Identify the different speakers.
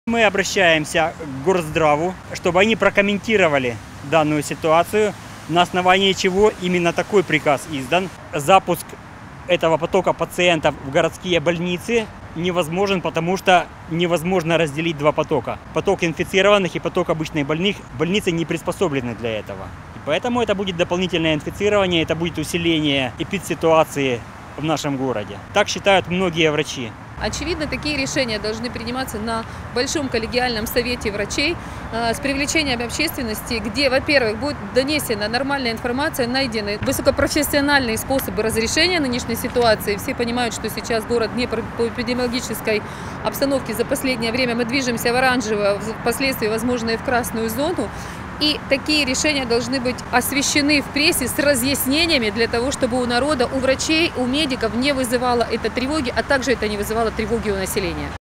Speaker 1: Мы обращаемся к Горздраву, чтобы они прокомментировали данную ситуацию, на основании чего именно такой приказ издан. Запуск этого потока пациентов в городские больницы невозможен, потому что невозможно разделить два потока. Поток инфицированных и поток обычных больных. Больницы не приспособлены для этого. И поэтому это будет дополнительное инфицирование, это будет усиление эпидситуации в нашем городе. Так считают многие врачи.
Speaker 2: Очевидно, такие решения должны приниматься на большом коллегиальном совете врачей с привлечением общественности, где, во-первых, будет донесена нормальная информация, найдены высокопрофессиональные способы разрешения нынешней ситуации. Все понимают, что сейчас город не по эпидемиологической обстановке за последнее время мы движемся в оранжевую, впоследствии, возможно, и в красную зону. И такие решения должны быть освещены в прессе с разъяснениями для того, чтобы у народа, у врачей, у медиков не вызывало это тревоги, а также это не вызывало тревоги у населения.